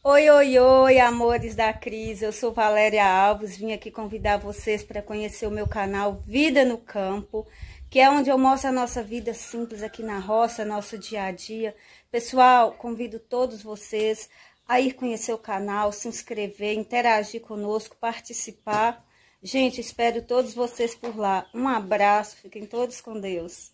Oi, oi, oi, amores da Cris. Eu sou Valéria Alves. Vim aqui convidar vocês para conhecer o meu canal Vida no Campo, que é onde eu mostro a nossa vida simples aqui na roça, nosso dia a dia. Pessoal, convido todos vocês a ir conhecer o canal, se inscrever, interagir conosco, participar. Gente, espero todos vocês por lá. Um abraço, fiquem todos com Deus.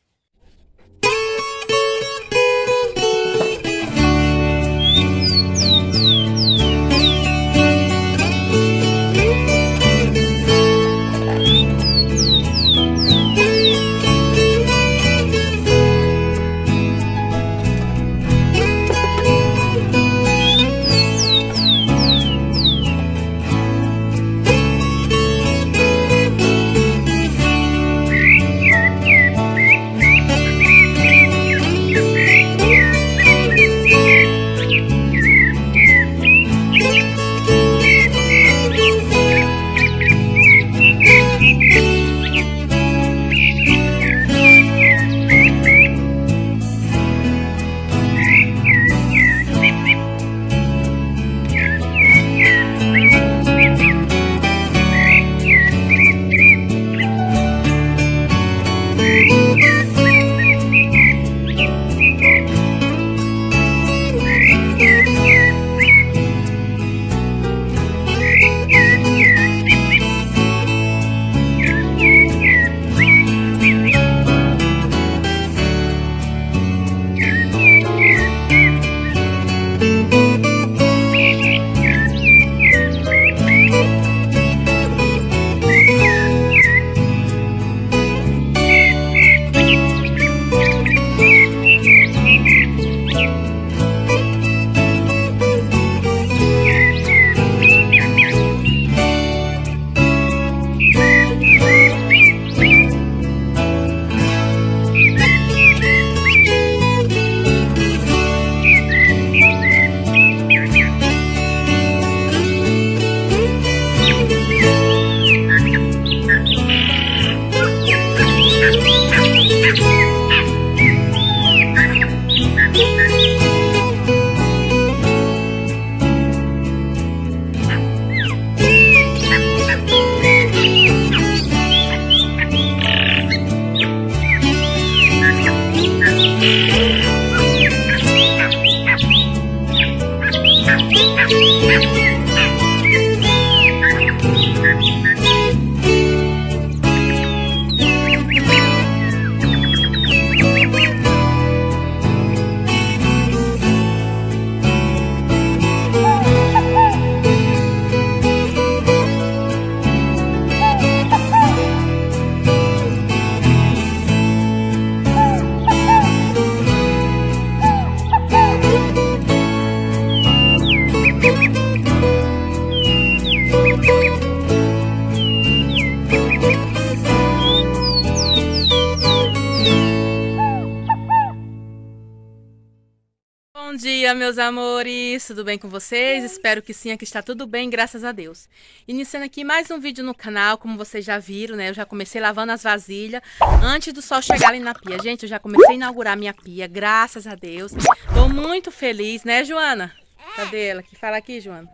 Bom dia, meus amores, tudo bem com vocês? Espero que sim, aqui está tudo bem, graças a Deus. Iniciando aqui mais um vídeo no canal, como vocês já viram, né? Eu já comecei lavando as vasilhas antes do sol chegar ali na pia. Gente, eu já comecei a inaugurar minha pia, graças a Deus. Tô muito feliz, né, Joana? Cadê ela? Que fala aqui, Joana?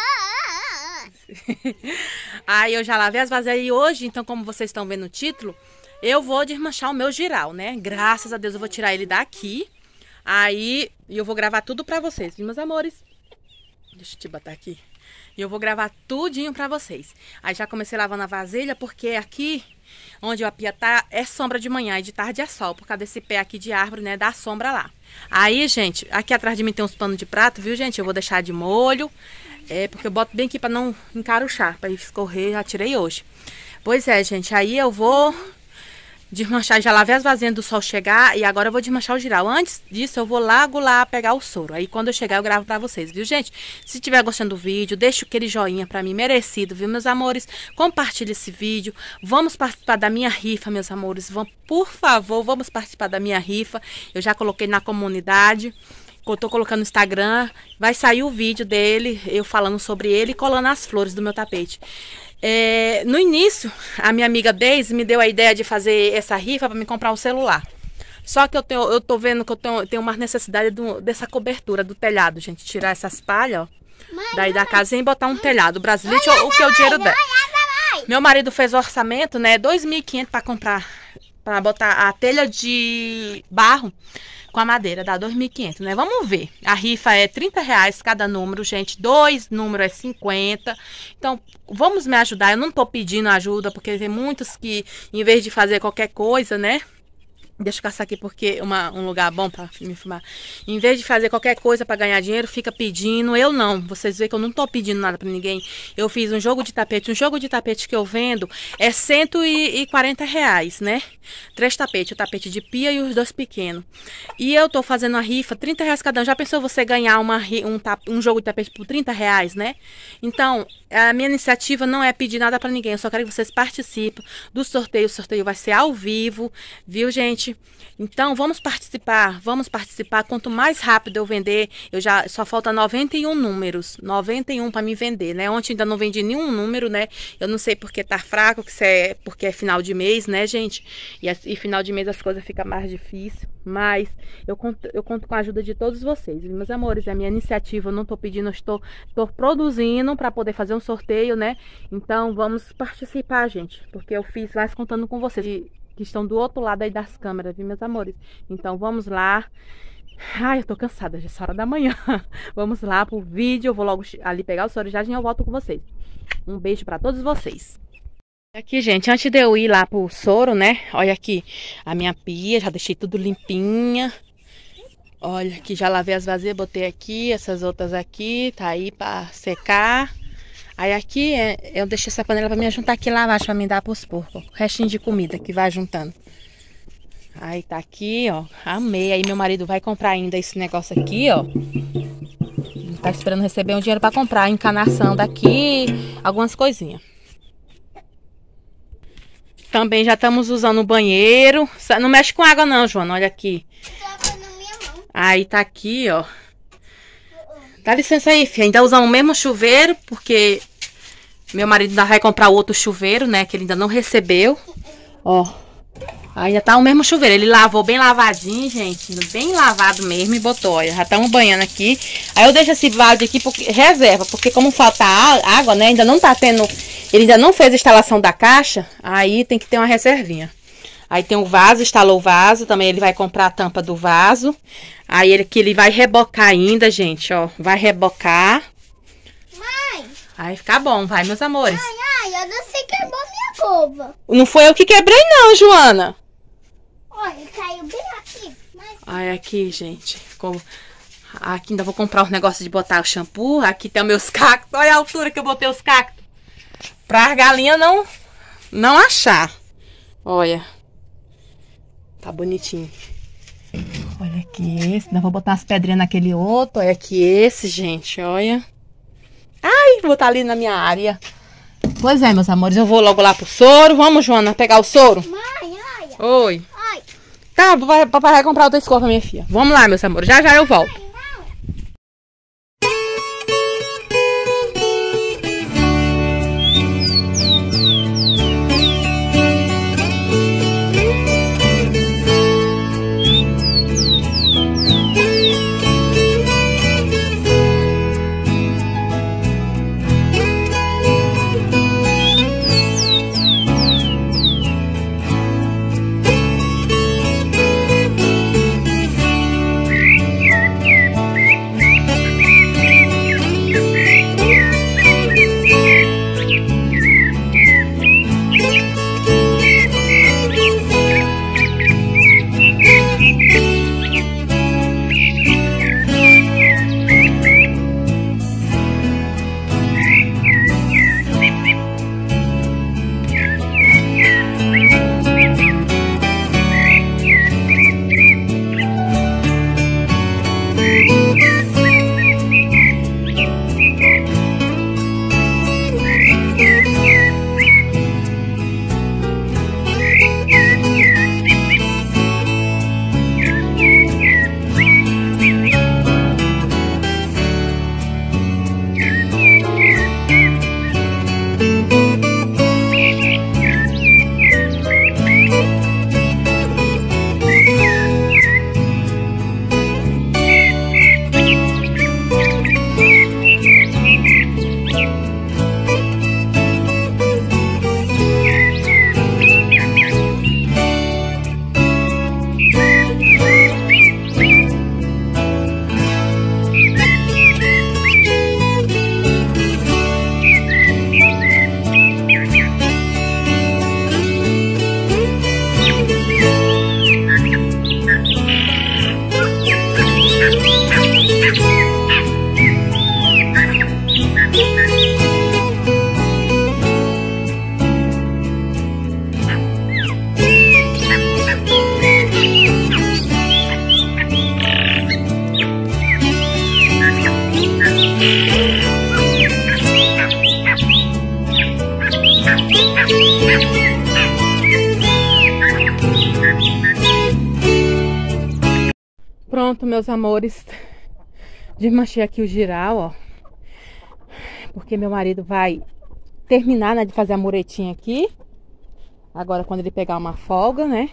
Aí eu já lavei as vasilhas e hoje, então, como vocês estão vendo no título, eu vou desmanchar o meu giral, né? Graças a Deus eu vou tirar ele daqui. Aí eu vou gravar tudo pra vocês, viu, meus amores? Deixa eu te botar aqui. E eu vou gravar tudinho pra vocês. Aí já comecei lavando a vasilha, porque aqui onde a pia tá é sombra de manhã e de tarde é sol. Por causa desse pé aqui de árvore, né, dá sombra lá. Aí, gente, aqui atrás de mim tem uns panos de prato, viu, gente? Eu vou deixar de molho, porque eu boto bem aqui pra não encaruchar, pra escorrer, já tirei hoje. Pois é, gente, aí eu vou desmanchar, já lavei as vasilhas do sol chegar e agora eu vou desmanchar o giral. Antes disso, eu vou logo lá pegar o soro. Aí quando eu chegar, eu gravo pra vocês, viu, gente? Se estiver gostando do vídeo, deixa aquele joinha pra mim, merecido, viu, meus amores? Compartilha esse vídeo. Vamos participar da minha rifa, meus amores. Por favor, vamos participar da minha rifa. Eu já coloquei na comunidade. Eu tô colocando no Instagram. Vai sair o vídeo dele, eu falando sobre ele e colando as flores do meu tapete. No início, a minha amiga Deise me deu a ideia de fazer essa rifa para me comprar um celular. Só que eu tô vendo que eu tenho uma necessidade dessa cobertura do telhado, gente. Tirar essas palhas, ó. Daí da casinha e botar um telhado. O Brasilite, o que é o dinheiro dela. Meu marido fez o orçamento, né? 2.500 para comprar, para botar a telha de barro com a madeira. Dá 2.500, né? Vamos ver. A rifa é R$30 cada número, gente. 2 números é 50. Então, vamos me ajudar. Eu não tô pedindo ajuda, porque tem muitos que, em vez de fazer qualquer coisa, né? Deixa eu caçar aqui porque um lugar bom para me filmar. Em vez de fazer qualquer coisa para ganhar dinheiro, fica pedindo. Eu não. Vocês veem que eu não tô pedindo nada para ninguém. Eu fiz um jogo de tapete. Um jogo de tapete que eu vendo é R$140, né? 3 tapetes. O tapete de pia e os 2 pequenos. E eu tô fazendo a rifa, R$30 cada um. Já pensou você ganhar um jogo de tapete por R$30, né? Então, a minha iniciativa não é pedir nada para ninguém. Eu só quero que vocês participem do sorteio. O sorteio vai ser ao vivo, viu, gente? Então, vamos participar. Quanto mais rápido eu vender, só falta 91 números. 91 para me vender, né? Ontem ainda não vendi nenhum número, né? Eu não sei porque tá fraco, porque é final de mês, né, gente? E final de mês as coisas ficam mais difíceis. Mas eu conto com a ajuda de todos vocês. Meus amores, é a minha iniciativa. Eu não tô pedindo, eu estou produzindo para poder fazer um sorteio, né? Então, vamos participar, gente. Porque eu fiz mais contando com vocês. Que estão do outro lado aí das câmeras, viu, meus amores? Então, vamos lá. Ai, eu tô cansada, já é essa hora da manhã. Vamos lá pro vídeo. Eu vou logo ali pegar o soro já eu volto com vocês. Um beijo pra todos vocês. Aqui, gente, antes de eu ir lá pro soro, né? Olha aqui a minha pia, já deixei tudo limpinha. Olha aqui, já lavei as vasilhas, botei aqui, essas outras aqui, tá aí pra secar. Aí aqui eu deixei essa panela pra me juntar aqui lá abaixo pra me dar pros porcos. Restinho de comida que vai juntando. Aí tá aqui, ó. Amei. Aí meu marido vai comprar ainda esse negócio aqui, ó. Tá esperando receber um dinheiro pra comprar. Encanação daqui, algumas coisinhas. Também já estamos usando o banheiro. Não mexe com água não, Joana. Olha aqui. Aí tá aqui, ó. Dá licença aí, filha. Ainda usamos o mesmo chuveiro, porque meu marido ainda vai comprar outro chuveiro, né? Que ele ainda não recebeu. Ó. Ainda tá o mesmo chuveiro. Ele lavou bem lavadinho, gente. Bem lavado mesmo e botou. Olha, já estamos banhando aqui. Aí eu deixo esse balde aqui porque reserva. Porque como falta água, né? Ainda não tá tendo... Ele ainda não fez a instalação da caixa. Aí tem que ter uma reservinha. Aí tem o vaso, instalou o vaso. Também ele vai comprar a tampa do vaso. Aí ele vai rebocar ainda, gente, ó. Vai rebocar. Mãe! Aí ficar bom, vai, meus amores. Ai, eu não sei quebrou minha cova. Não foi eu que quebrei, não, Joana. Olha, caiu bem aqui. Mas... Ai, aqui, gente. Aqui ainda vou comprar os negócios de botar o shampoo. Aqui tem os meus cactos. Olha a altura que eu botei os cactos. Pra galinha não achar. Olha. Tá bonitinho. Olha aqui esse. Ainda vou botar as pedrinhas naquele outro. Olha aqui esse, gente. Olha. Ai, vou botar ali na minha área. Pois é, meus amores. Eu vou logo lá pro soro. Vamos, Joana, pegar o soro? Mãe, olha. Oi. Ai. Tá, papai vai comprar outra escova pra minha filha. Vamos lá, meus amores. Já eu volto. pronto, meus amores. Desmanchei aqui o giral, ó. Porque meu marido vai terminar, né, de fazer a muretinha aqui. Agora quando ele pegar uma folga, né?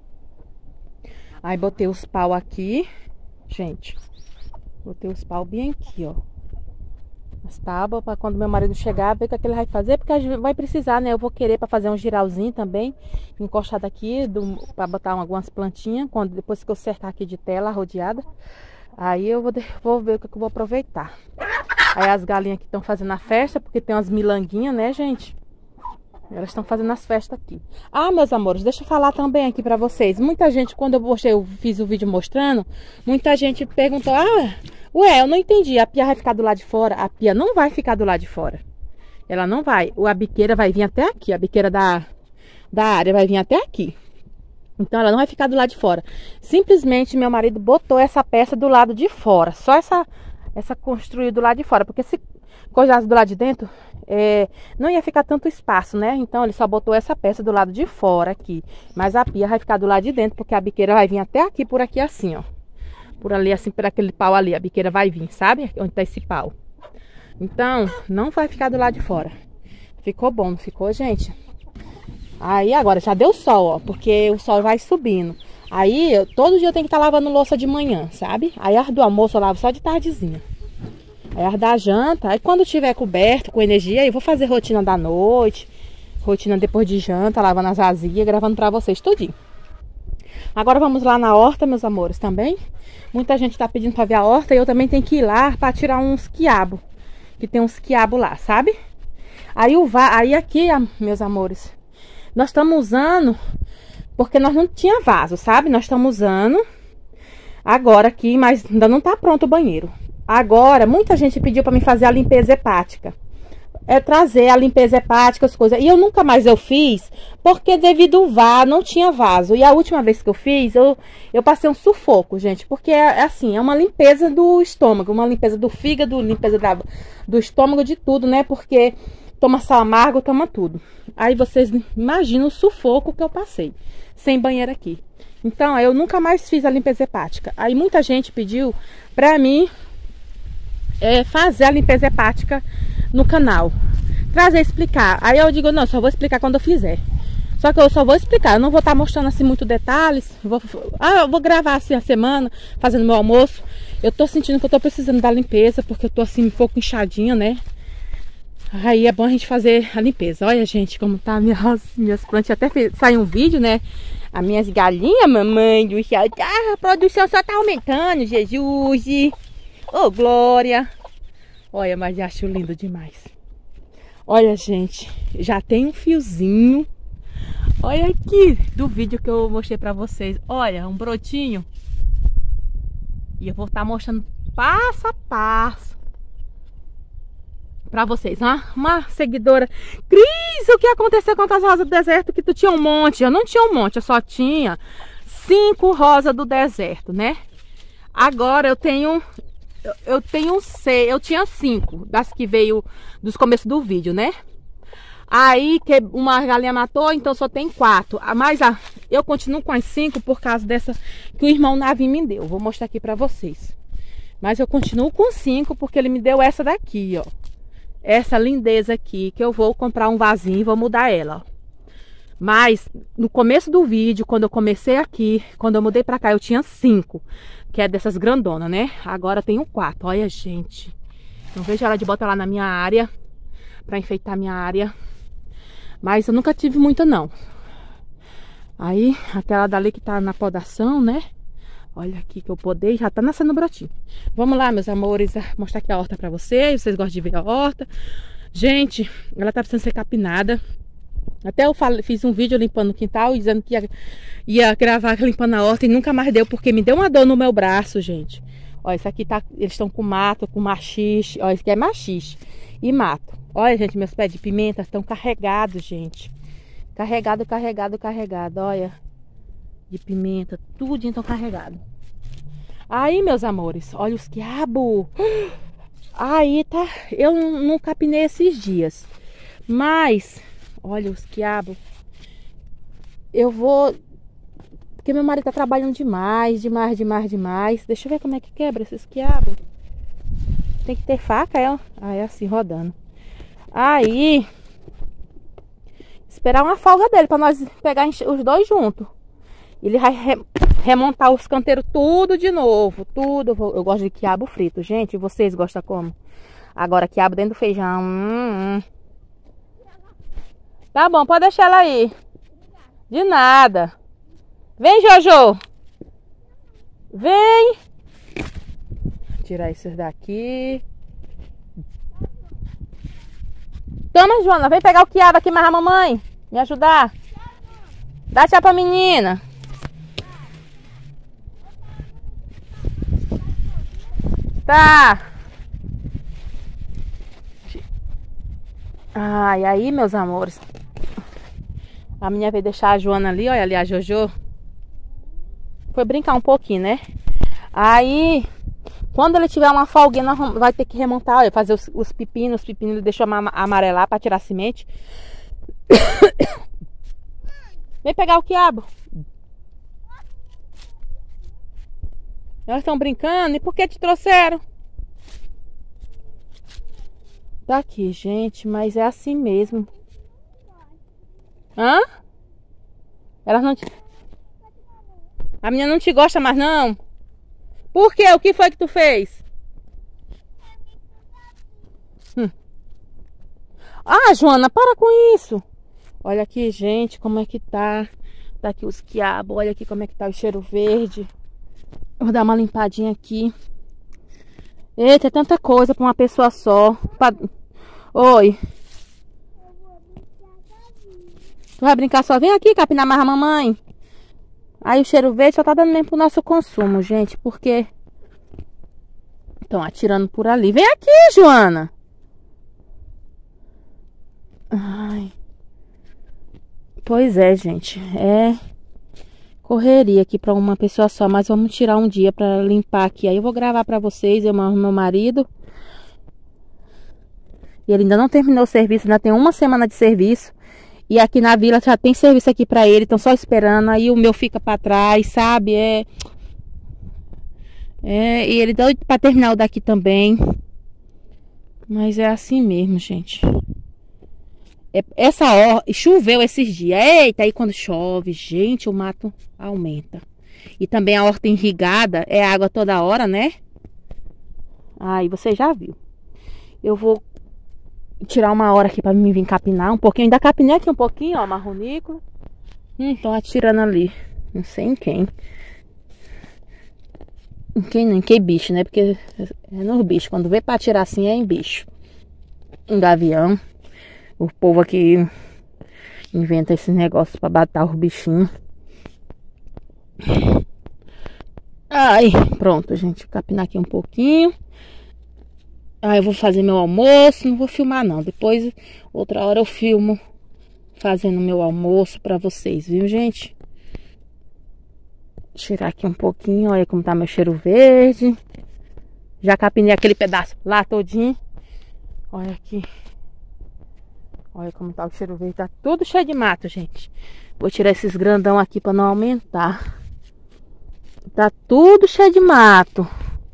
Aí botei os pau aqui. Gente, botei os pau bem aqui, ó. As tábuas, para quando meu marido chegar, ver o que ele vai fazer. Porque a gente vai precisar, né? Eu vou querer para fazer um giralzinho também. Encostado aqui, para botar algumas plantinhas. Depois que eu cercar aqui de tela rodeada. Aí eu vou ver o que eu vou aproveitar. Aí as galinhas que estão fazendo a festa, porque tem umas milanguinhas, né, gente? Elas estão fazendo as festas aqui. Ah, meus amores, deixa eu falar também aqui pra vocês. Muita gente, quando eu fiz o vídeo mostrando, muita gente perguntou, ué, eu não entendi, a pia vai ficar do lado de fora? A pia não vai ficar do lado de fora. Ela não vai. A biqueira vai vir até aqui, a biqueira da área vai vir até aqui. Então ela não vai ficar do lado de fora. Simplesmente meu marido botou essa peça do lado de fora. Só essa construiu do lado de fora. Porque se coisasse do lado de dentro, não ia ficar tanto espaço, né? Então ele só botou essa peça do lado de fora aqui. Mas a pia vai ficar do lado de dentro, porque a biqueira vai vir até aqui, por aqui assim, ó. Por ali, assim, por aquele pau ali. A biqueira vai vir, sabe? Onde tá esse pau. Então, não vai ficar do lado de fora. Ficou bom, não ficou, gente? Aí agora já deu sol, ó, porque o sol vai subindo. Aí todo dia eu tenho que estar lavando louça de manhã, sabe? Aí a hora do almoço eu lavo só de tardezinha. Aí a hora da janta, aí quando tiver coberto, com energia, eu vou fazer rotina da noite, rotina depois de janta, lavando as vasilhas, gravando pra vocês tudinho. Agora vamos lá na horta, meus amores, também. Muita gente tá pedindo pra ver a horta e eu também tenho que ir lá pra tirar uns quiabos. Que tem uns quiabos lá, sabe? Aí aqui, meus amores, nós estamos usando, porque nós não tinha vaso, sabe? Nós estamos usando agora aqui, mas ainda não tá pronto o banheiro. Agora, muita gente pediu para mim fazer a limpeza hepática. Trazer a limpeza hepática, as coisas. E eu nunca mais fiz, porque devido ao vaso, não tinha vaso. E a última vez que eu fiz, eu passei um sufoco, gente. Porque assim, é uma limpeza do estômago, uma limpeza do fígado, limpeza do estômago, de tudo, né? Porque toma sal amargo, toma tudo. Aí vocês imaginam o sufoco que eu passei, sem banheiro aqui. Então, eu nunca mais fiz a limpeza hepática. Aí muita gente pediu pra mim fazer a limpeza hepática no canal. Trazer, explicar. Aí eu digo, não, só vou explicar quando eu fizer. Só que eu só vou explicar, eu não vou estar mostrando assim muito detalhes. Eu vou gravar assim a semana, fazendo meu almoço. Eu tô sentindo que eu tô precisando da limpeza, porque eu tô assim um pouco inchadinha, né? Aí é bom a gente fazer a limpeza. Olha, gente, como tá minhas plantas. Até saiu um vídeo, né? As minhas galinhas, mamãe do céu. A produção só tá aumentando, Jesus. Ô, glória. Olha, mas eu acho lindo demais. Olha, gente, já tem um fiozinho. Olha aqui, do vídeo que eu mostrei pra vocês. Olha, um brotinho. E eu vou estar mostrando passo a passo pra vocês. Uma seguidora: Cris, o que aconteceu com as rosas do deserto? Que tu tinha um monte. Eu não tinha um monte, eu só tinha 5 rosas do deserto, né? Agora eu tenho 6, eu tinha 5 das que veio dos começos do vídeo, né? Aí que uma galinha matou, então só tem 4. Mas eu continuo com as 5 por causa dessa que o irmão Navi me deu. Vou mostrar aqui pra vocês. Mas eu continuo com 5 porque ele me deu essa daqui, ó. Essa lindeza aqui, que eu vou comprar um vasinho e vou mudar ela, ó. Mas no começo do vídeo, quando eu comecei aqui, quando eu mudei pra cá, eu tinha 5. Que é dessas grandonas, né? Agora eu tenho 4. Olha, gente. Não vejo a hora de botar lá na minha área, pra enfeitar minha área. Mas eu nunca tive muita, não. Aí, aquela dali que tá na podação, né? Olha aqui que eu podei, já tá nascendo brotinho. Vamos lá, meus amores, mostrar aqui a horta pra vocês. Vocês gostam de ver a horta. Gente, ela tá precisando ser capinada. Até eu fiz um vídeo limpando o quintal, dizendo que ia gravar limpando a horta e nunca mais deu, porque me deu uma dor no meu braço, gente. Olha, isso aqui tá, eles estão com mato, com machixe. Olha, isso aqui é machixe e mato. Olha, gente, meus pés de pimenta estão carregados, gente. Carregado, carregado, carregado. Olha, de pimenta, tudo então carregado. Aí, meus amores, olha os quiabos. Aí, tá, eu não capinei esses dias. Mas, olha os quiabos. Eu vou Porque meu marido tá trabalhando demais. Deixa eu ver como é que quebra esses quiabos. Tem que ter faca, é? Ah, é assim, rodando. Aí, esperar uma folga dele pra nós pegar os dois juntos. Ele vai remontar os canteiros tudo de novo. Tudo. Eu gosto de quiabo frito, gente. Vocês gostam como? Agora, quiabo dentro do feijão. Tá bom, pode deixar ela aí. De nada. Vem, Jojo. Vem. Tirar esses daqui. Toma, Joana. Vem pegar o quiabo aqui mais a mamãe. Me ajudar. Dá tchau pra menina. Tá. Ai, aí, meus amores. A minha veio deixar a Joana ali, olha ali a Jojo. Foi brincar um pouquinho, né? Aí, quando ele tiver uma folguinha, nós vai ter que remontar, olha, fazer os pepinos. Os pepinos ele deixou amarelar pra tirar a semente. Vem pegar o quiabo. Elas estão brincando. E por que te trouxeram? Tá aqui, gente. Mas é assim mesmo. Hã? Elas não te... A menina não te gosta mais, não? Por quê? O que foi que tu fez? Ah, Joana, para com isso. Olha aqui, gente, como é que tá. Tá aqui os quiabos. Olha aqui como é que tá o cheiro verde. Eu vou dar uma limpadinha aqui. Eita, é tanta coisa pra uma pessoa só. Oi. Tu vai brincar só? Vem aqui, capinar mais a mamãe. Aí o cheiro verde só tá dando mesmo pro nosso consumo, gente. Porque estão atirando por ali. Vem aqui, Joana. Ai. Pois é, gente. É correria aqui pra uma pessoa só. Mas vamos tirar um dia pra limpar aqui. Aí eu vou gravar pra vocês, eu e meu marido. E ele ainda não terminou o serviço. Ainda tem uma semana de serviço. E aqui na vila já tem serviço aqui pra ele. Estão só esperando. Aí o meu fica pra trás, sabe? E ele doido pra terminar o daqui também. Mas é assim mesmo, gente. Essa hora, choveu esses dias. Eita, aí quando chove, gente, o mato aumenta. E também a horta irrigada é água toda hora, né? Aí você já viu. Eu vou tirar uma hora aqui pra mim vir capinar um pouquinho. Ainda capinei aqui um pouquinho, ó, marronícola. Estão atirando ali. Não sei em quem. Em que bicho, né? Porque é nos bichos. Quando vê pra atirar assim é em bicho. Em gavião. O povo aqui inventa esses negócios pra matar os bichinhos. Ai, pronto, gente. Capinar aqui um pouquinho. Aí eu vou fazer meu almoço. Não vou filmar, não. Depois, outra hora eu filmo fazendo meu almoço pra vocês, viu, gente? Tirar aqui um pouquinho. Olha como tá meu cheiro verde. Já capinei aquele pedaço lá todinho. Olha aqui. Olha como tá o cheiro verde. Tá tudo cheio de mato, gente. Vou tirar esses grandão aqui pra não aumentar. Tá tudo cheio de mato.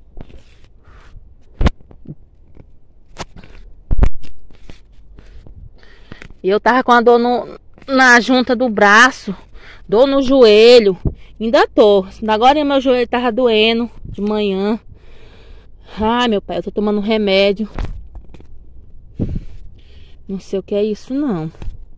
E eu tava com a dor na junta do braço. Dor no joelho. Ainda tô. Agora meu joelho tava doendo de manhã. Ai, meu pai, eu tô tomando remédio. Não sei o que é isso, não.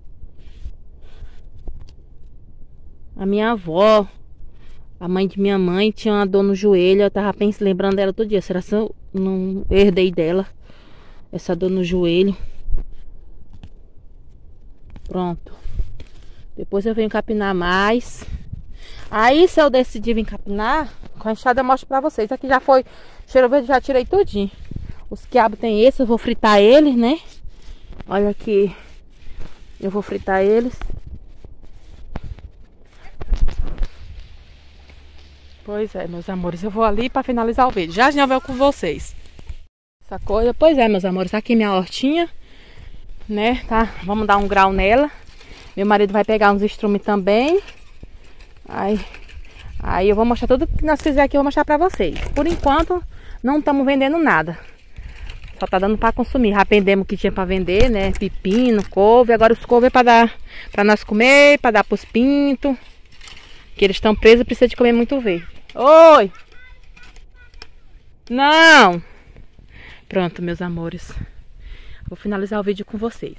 A minha avó, a mãe de minha mãe, tinha uma dor no joelho. Eu tava pensando, lembrando dela todo dia. Será que eu não herdei dela essa dor no joelho? Pronto. Depois eu venho capinar mais. Aí, se eu decidir vir capinar, com a enxada eu mostro pra vocês. Aqui já foi cheiro verde, já tirei tudinho. Os quiabos tem esse, eu vou fritar eles, né? Olha aqui. Eu vou fritar eles. Pois é, meus amores. Eu vou ali pra finalizar o vídeo. Já eu venho com vocês. Essa coisa. Pois é, meus amores. Tá aqui minha hortinha. Né? Tá? Vamos dar um grau nela. Meu marido vai pegar uns estrumes também. Aí Aí eu vou mostrar tudo que nós fizemos aqui, eu vou mostrar pra vocês. Por enquanto, não estamos vendendo nada. Só tá dando pra consumir. Já vendemos o que tinha pra vender, né? Pepino, couve. Agora os couve é pra dar pra nós comer, pra dar pros pintos. Que eles estão presos e precisa de comer muito verde. Oi! Não! Pronto, meus amores. Vou finalizar o vídeo com vocês.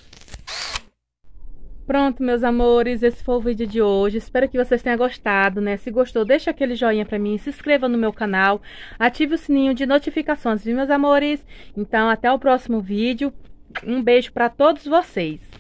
Pronto, meus amores, esse foi o vídeo de hoje. Espero que vocês tenham gostado, né? Se gostou, deixa aquele joinha pra mim, se inscreva no meu canal, ative o sininho de notificações, viu, meus amores? Então, até o próximo vídeo. Um beijo pra todos vocês.